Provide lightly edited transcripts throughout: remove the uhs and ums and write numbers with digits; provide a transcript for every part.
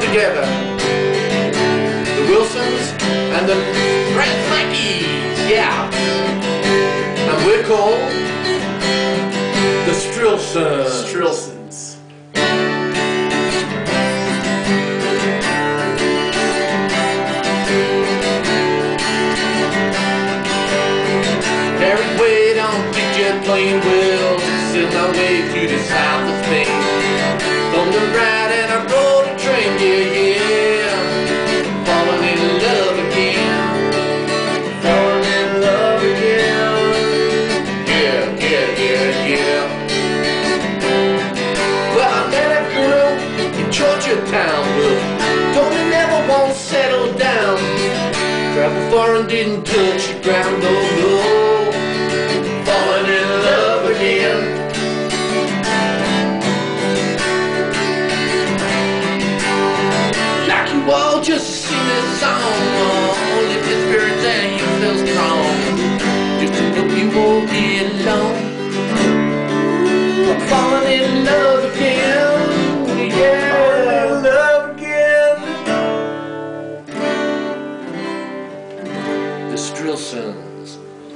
together. The Wilsons and the Franklackies, yeah. And we're called the Strilsons. Strilsons. Carried weight on big jet plane wheels, sailed my way through the south of Spain. On the ride and I rode a train, yeah, yeah. Falling in love again. Falling in love again. Yeah, yeah, yeah, yeah. Well, I met a girl in Georgetown, but told me never won't settle down. Traveled far and didn't touch the ground, no, no. Falling in love again. Like you all just sing this song, lift your spirits and you feel strong. Just to know you won't be alone. I'm falling in love again, yeah. Falling in love again. The Strilsons.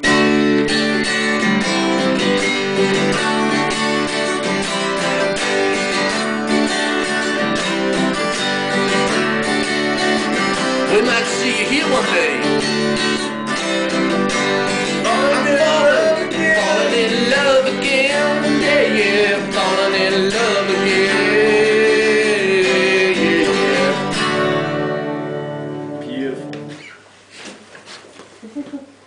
We might see you here one day. I'm falling in love again. Yeah, yeah, falling in love again. Yeah, yeah. Beautiful.